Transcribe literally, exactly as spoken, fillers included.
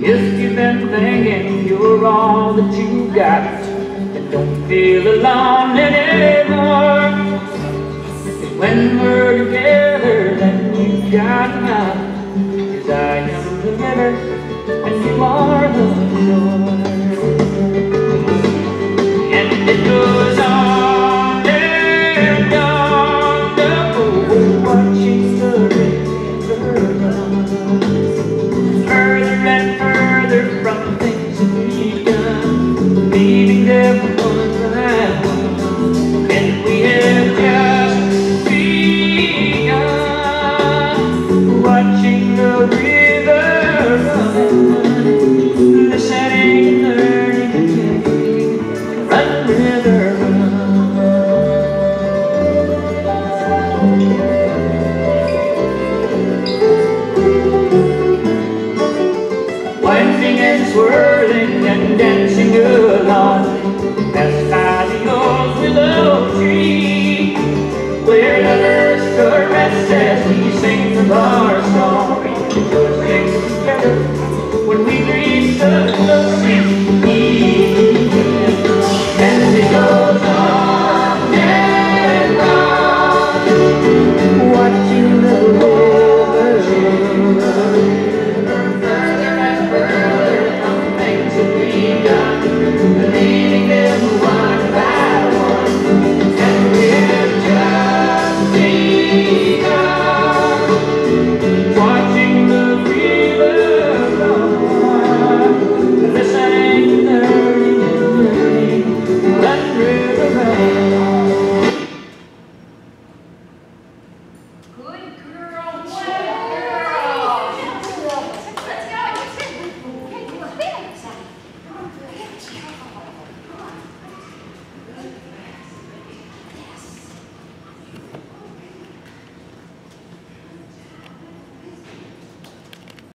If you've been thinking you're all that you got, then don't feel alone anymore. 'Cause when we're together, then you got mine. 'Cause I am the river and you are the shore. And it goes on and on, oh, watching the river run further and further from things that we've done, leaving everyone behind. And we have just begun, watching the river run, listening and learning again. Run, river, run. Winding and swirling and dancing along past by the old willow tree, where lovers caress as we sing of our song. We do things together when we dream of the sea.